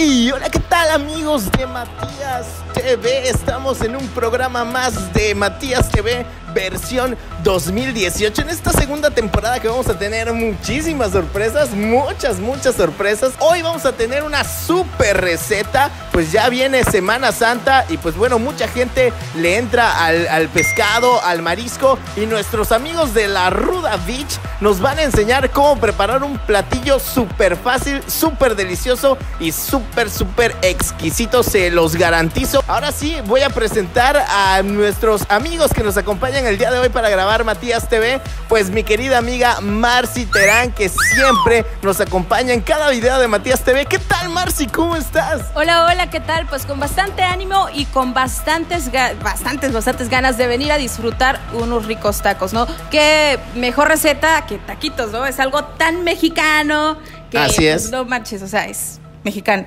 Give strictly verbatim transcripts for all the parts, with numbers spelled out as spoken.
Hey, hola, ¿qué tal amigos de Matías T V? Estamos en un programa más de Matías T V versión dos mil dieciocho. En esta segunda temporada que vamos a tener muchísimas sorpresas, muchas, muchas sorpresas. Hoy vamos a tener una super receta, pues ya viene Semana Santa y pues bueno, mucha gente le entra al, al pescado, al marisco, y nuestros amigos de la Ruda Beach nos van a enseñar cómo preparar un platillo súper fácil, súper delicioso y súper, súper exquisito, se los garantizo. Ahora sí, voy a presentar a nuestros amigos que nos acompañan el día de hoy para grabar Matías T V. Pues mi querida amiga Marcy Terán, que siempre nos acompaña en cada video de Matías T V. ¿Qué tal, Marcy? ¿Cómo estás? Hola, hola, ¿qué tal? Pues con bastante ánimo y con bastantes, bastantes, bastantes ganas de venir a disfrutar unos ricos tacos, ¿no? Qué mejor receta que taquitos, ¿no? Es algo tan mexicano que... Así es. Pues, no manches, o sea, es mexicano.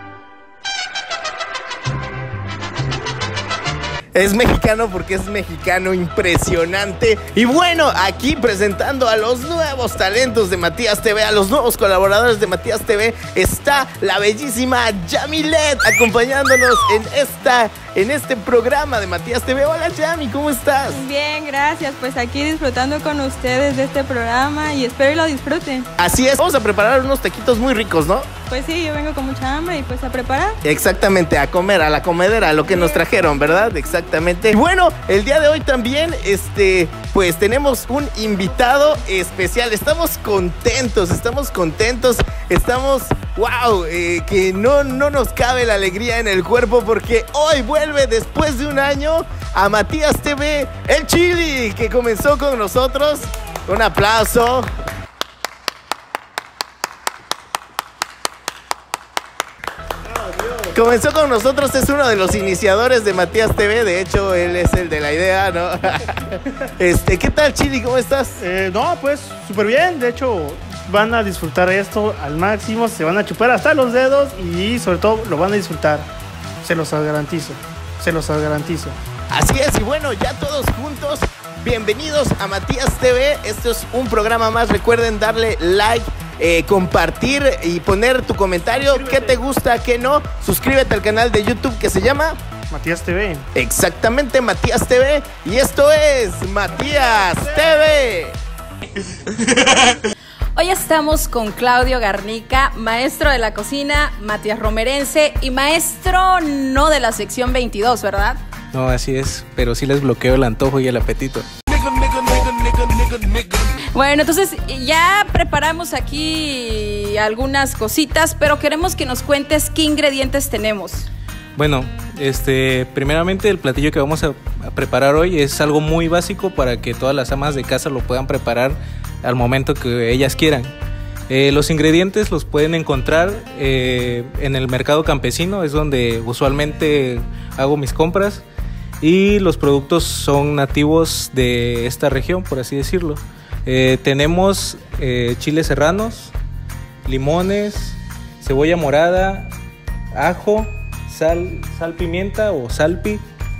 Es mexicano porque es mexicano, impresionante. Y bueno, aquí presentando a los nuevos talentos de Matías T V, a los nuevos colaboradores de Matías T V, está la bellísima Yamilet acompañándonos en esta, en este programa de Matías T V. Hola Yami, ¿cómo estás? Bien, gracias. Pues aquí disfrutando con ustedes de este programa y espero y lo disfruten. Así es, vamos a preparar unos taquitos muy ricos, ¿no? Pues sí, yo vengo con mucha hambre y pues a preparar. Exactamente, a comer, a la comedera, a lo que nos trajeron, ¿verdad? Exactamente. Y bueno, el día de hoy también, este, pues tenemos un invitado especial. Estamos contentos, estamos contentos, estamos, wow, eh, que no, no nos cabe la alegría en el cuerpo porque hoy vuelve después de un año a Matías T V, el Chili, que comenzó con nosotros. Un aplauso. Comenzó con nosotros, es uno de los iniciadores de Matías T V. De hecho, él es el de la idea, ¿no? Este, ¿qué tal, Chili? ¿Cómo estás? Eh, no, pues súper bien. De hecho, van a disfrutar esto al máximo. Se van a chupar hasta los dedos y sobre todo lo van a disfrutar. Se los garantizo. Se los garantizo. Así es, y bueno, ya todos juntos, bienvenidos a Matías T V. Esto es un programa más. Recuerden darle like, Eh, compartir y poner tu comentario. ¿Qué te gusta, qué no? Suscríbete al canal de YouTube que se llama Matías T V. Exactamente, Matías T V. Y esto es Matías T V. Hoy estamos con Claudio Garnica, maestro de la cocina, Matías Romerense y maestro no de la sección veintidós, ¿verdad? No, así es, pero sí les bloqueo el antojo y el apetito. Bueno, entonces ya preparamos aquí algunas cositas, pero queremos que nos cuentes qué ingredientes tenemos. Bueno, este, primeramente el platillo que vamos a, a preparar hoy es algo muy básico para que todas las amas de casa lo puedan preparar al momento que ellas quieran. Eh, los ingredientes los pueden encontrar eh, en el mercado campesino, es donde usualmente hago mis compras, y los productos son nativos de esta región, por así decirlo. Eh, tenemos eh, chiles serranos, limones, cebolla morada, ajo, sal, sal pimienta o salpi,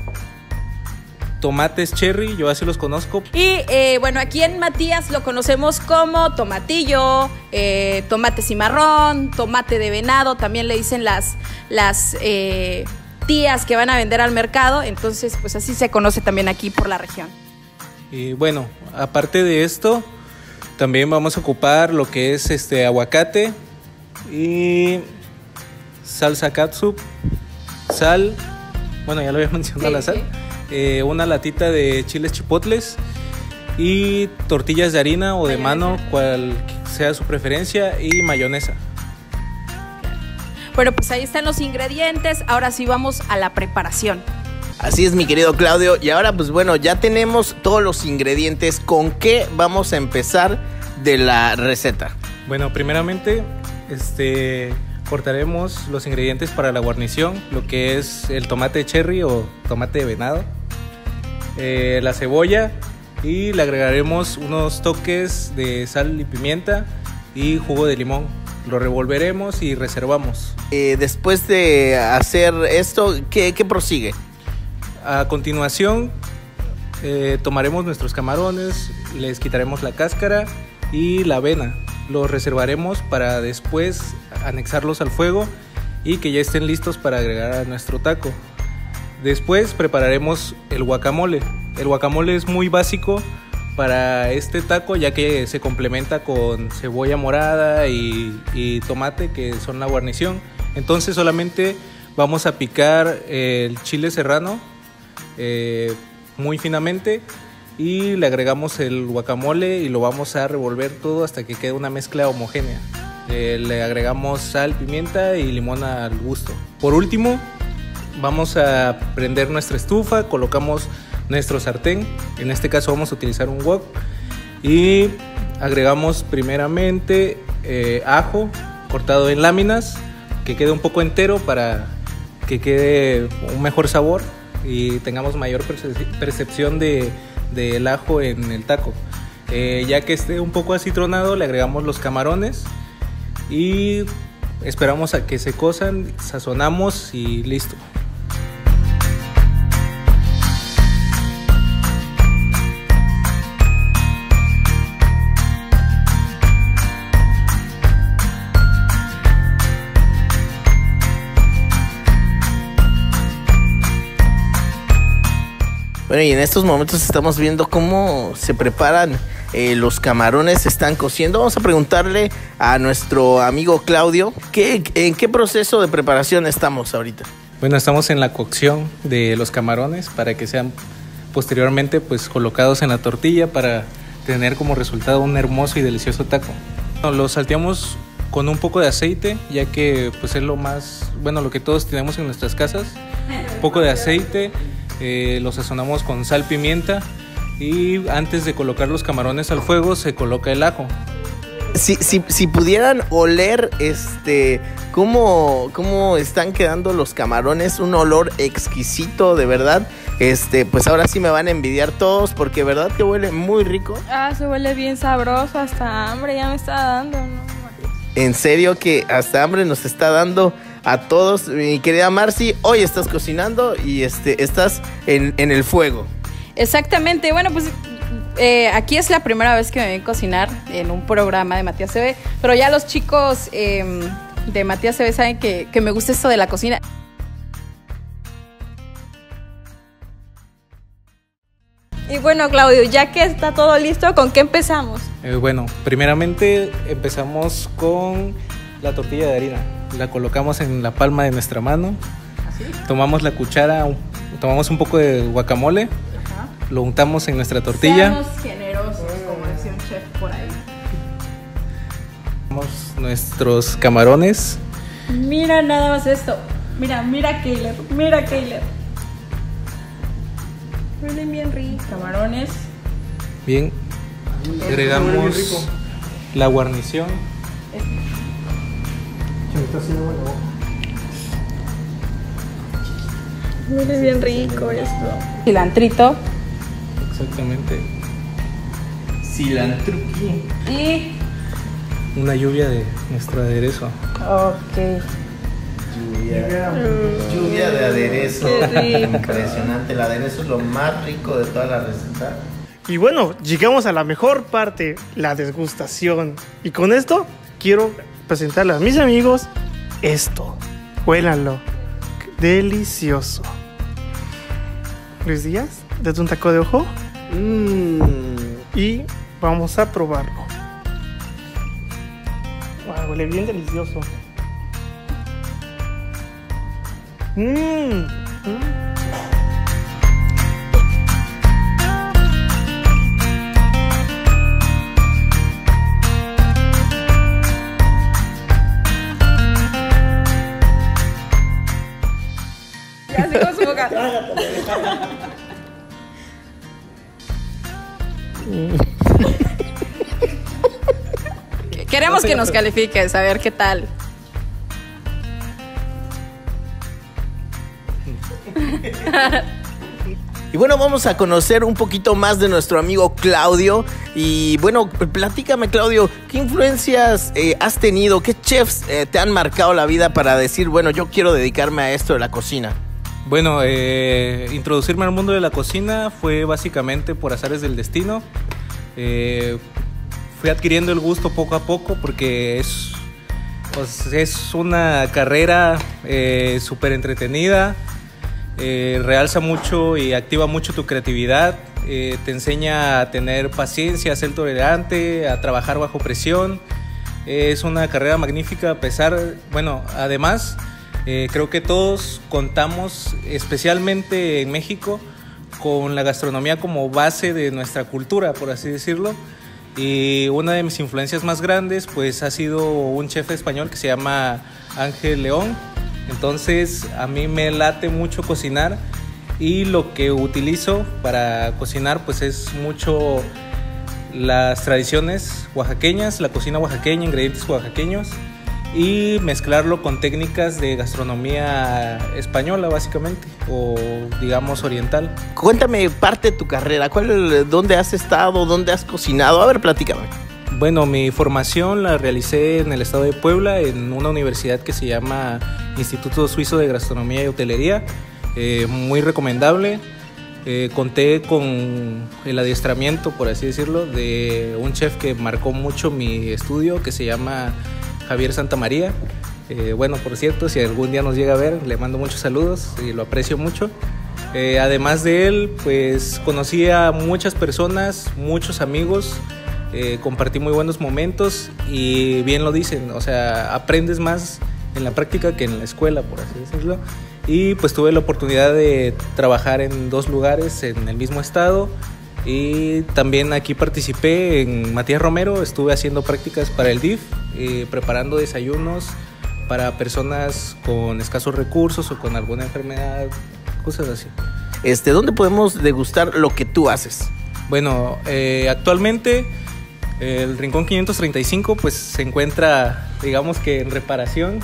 tomates cherry, yo así los conozco. Y eh, bueno, aquí en Matías lo conocemos como tomatillo, eh, tomate cimarrón, tomate de venado, también le dicen las, las eh, tías que van a vender al mercado, entonces pues así se conoce también aquí por la región. Y bueno, aparte de esto, también vamos a ocupar lo que es este aguacate y salsa catsup, sal, bueno ya lo había mencionado, sí, la sal, sí. eh, una latita de chiles chipotles y tortillas de harina o de mano, cual sea su preferencia, y mayonesa. Bueno, pues ahí están los ingredientes, ahora sí vamos a la preparación. Así es, mi querido Claudio. Y ahora, pues bueno, ya tenemos todos los ingredientes. ¿Con qué vamos a empezar de la receta? Bueno, primeramente, este, cortaremos los ingredientes para la guarnición, lo que es el tomate cherry o tomate de venado, eh, la cebolla, y le agregaremos unos toques de sal y pimienta y jugo de limón. Lo revolveremos y reservamos. Eh, después de hacer esto, ¿qué, qué prosigue? A continuación, eh, tomaremos nuestros camarones, les quitaremos la cáscara y la avena. Los reservaremos para después anexarlos al fuego y que ya estén listos para agregar a nuestro taco. Después prepararemos el guacamole. El guacamole es muy básico para este taco, ya que se complementa con cebolla morada y, y tomate, que son la guarnición. Entonces solamente vamos a picar el chile serrano eh, muy finamente y le agregamos el guacamole y lo vamos a revolver todo hasta que quede una mezcla homogénea. Eh, le agregamos sal, pimienta y limón al gusto. Por último, vamos a prender nuestra estufa, colocamos nuestro sartén, en este caso vamos a utilizar un wok, y agregamos primeramente eh, ajo cortado en láminas, que quede un poco entero para que quede un mejor sabor y tengamos mayor percepción de, del ajo en el taco. Eh, ya que esté un poco acitronado, le agregamos los camarones y esperamos a que se cosan, sazonamos y listo. Bueno, y en estos momentos estamos viendo cómo se preparan eh, los camarones, se están cociendo. Vamos a preguntarle a nuestro amigo Claudio, ¿qué, ¿en qué proceso de preparación estamos ahorita? Bueno, estamos en la cocción de los camarones para que sean posteriormente pues colocados en la tortilla para tener como resultado un hermoso y delicioso taco. Los salteamos con un poco de aceite, ya que pues es lo más, bueno, lo que todos tenemos en nuestras casas. Un poco de aceite. Eh, lo sazonamos con sal, pimienta, y antes de colocar los camarones al fuego se coloca el ajo. Si, si, si pudieran oler este cómo, cómo están quedando los camarones, un olor exquisito, de verdad. Este, pues ahora sí me van a envidiar todos, porque verdad que huele muy rico. Ah, se huele bien sabroso, hasta hambre ya me está dando, ¿no? En serio que hasta hambre nos está dando a todos. Mi querida Marcy, hoy estás cocinando y este estás en, en el fuego. Exactamente, bueno, pues eh, aquí es la primera vez que me ven cocinar en un programa de Matías T V, pero ya los chicos eh, de Matías T V saben que, que me gusta esto de la cocina. Y bueno, Claudio, ya que está todo listo, ¿con qué empezamos? Eh, bueno, primeramente empezamos con la tortilla de harina. La colocamos en la palma de nuestra mano. ¿Así? Tomamos la cuchara, tomamos un poco de guacamole. Ajá. Lo untamos en nuestra tortilla. Seamos generosos, como decía un chef por ahí. Tomamos nuestros camarones. Mira nada más esto. Mira, mira Keiler, mira Keiler. Huelen bien ricos. Camarones. Bien. Agregamos la guarnición. Huele bien rico esto. Cilantrito. Exactamente. Cilantro. Y una lluvia de nuestro aderezo. ok. Lluvia, mm. lluvia de aderezo. Impresionante. El aderezo es lo más rico de toda la receta. Y bueno, llegamos a la mejor parte, la degustación. Y con esto quiero presentarle a mis amigos esto. Huélanlo. Delicioso. Luis Díaz, desde un taco de ojo. Mm. Y vamos a probarlo. Wow, huele bien delicioso. Mmm. Mm. Así con su boca. Queremos que nos califiques, a ver qué tal. Y bueno, vamos a conocer un poquito más de nuestro amigo Claudio. Y bueno, platícame, Claudio, ¿qué influencias eh, has tenido? ¿Qué chefs eh, te han marcado la vida para decir, bueno, yo quiero dedicarme a esto de la cocina? Bueno, eh, introducirme al mundo de la cocina fue básicamente por azares del destino. Eh, fui adquiriendo el gusto poco a poco porque es, Pues es una carrera eh, súper entretenida, eh, realza mucho y activa mucho tu creatividad, eh, te enseña a tener paciencia, a ser tolerante, a trabajar bajo presión. Eh, es una carrera magnífica a pesar, bueno, además eh, creo que todos contamos, especialmente en México, con la gastronomía como base de nuestra cultura, por así decirlo. Y una de mis influencias más grandes pues ha sido un chef español que se llama Ángel León. Entonces a mí me late mucho cocinar y lo que utilizo para cocinar pues es mucho las tradiciones oaxaqueñas, la cocina oaxaqueña, ingredientes oaxaqueños y mezclarlo con técnicas de gastronomía española básicamente, o digamos oriental. Cuéntame parte de tu carrera, ¿cuál, dónde has estado, dónde has cocinado? A ver, platícame. Bueno, mi formación la realicé en el estado de Puebla, en una universidad que se llama Instituto Suizo de Gastronomía y Hotelería, eh, muy recomendable. Eh, conté con el adiestramiento, por así decirlo, de un chef que marcó mucho mi estudio, que se llama Javier Santamaría. Eh, bueno, por cierto, si algún día nos llega a ver, le mando muchos saludos y lo aprecio mucho. Eh, además de él, pues conocí a muchas personas, muchos amigos, eh, compartí muy buenos momentos y bien lo dicen, o sea, aprendes más en la práctica que en la escuela, por así decirlo. Y pues tuve la oportunidad de trabajar en dos lugares en el mismo estado. Y también aquí participé en Matías Romero, estuve haciendo prácticas para el D I F, eh, preparando desayunos para personas con escasos recursos o con alguna enfermedad, cosas así. Este, ¿dónde podemos degustar lo que tú haces? Bueno, eh, actualmente el Rincón quinientos treinta y cinco pues se encuentra, digamos que en reparación.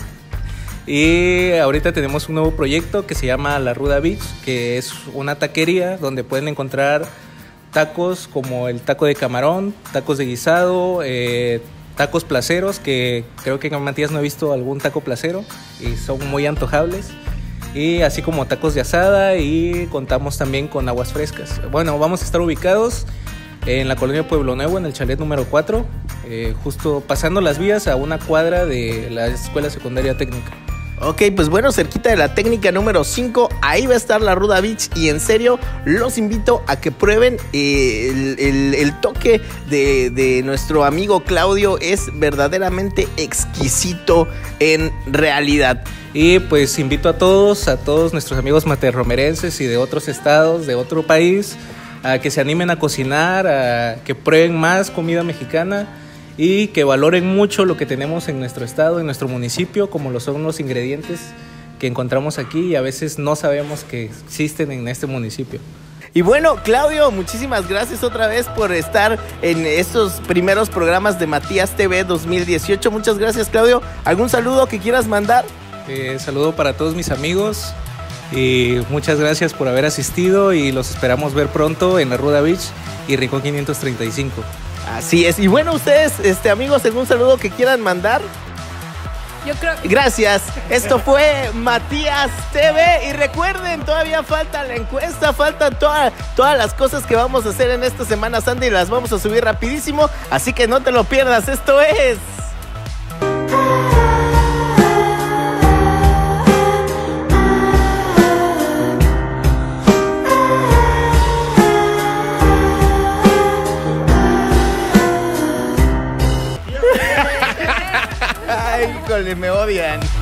Y ahorita tenemos un nuevo proyecto que se llama La Ruda Beach, que es una taquería donde pueden encontrar tacos como el taco de camarón, tacos de guisado, eh, tacos placeros, que creo que en Matías no he visto algún taco placero y son muy antojables, y así como tacos de asada, y contamos también con aguas frescas. Bueno, vamos a estar ubicados en la colonia Pueblo Nuevo, en el chalet número cuatro, eh, justo pasando las vías a una cuadra de la Escuela Secundaria Técnica. Ok, pues bueno, cerquita de la técnica número cinco, ahí va a estar la Ruda Beach y en serio los invito a que prueben eh, el, el, el toque de, de nuestro amigo Claudio, es verdaderamente exquisito en realidad. Y pues invito a todos, a todos nuestros amigos materromerenses y de otros estados, de otro país, a que se animen a cocinar, a que prueben más comida mexicana y que valoren mucho lo que tenemos en nuestro estado, en nuestro municipio, como lo son los ingredientes que encontramos aquí y a veces no sabemos que existen en este municipio. Y bueno, Claudio, muchísimas gracias otra vez por estar en estos primeros programas de Matías T V dos mil dieciocho. Muchas gracias, Claudio. ¿Algún saludo que quieras mandar? Eh, saludo para todos mis amigos y muchas gracias por haber asistido y los esperamos ver pronto en la Ruda Beach y Rincón quinientos treinta y cinco. Así es. Y bueno, ustedes, este, amigos, ¿algún saludo que quieran mandar? Yo creo. Gracias. Esto fue Matías T V. Y recuerden, todavía falta la encuesta, faltan toda, todas las cosas que vamos a hacer en esta Semana Santa y las vamos a subir rapidísimo. Así que no te lo pierdas. Esto es... Ay, híjole, me odian.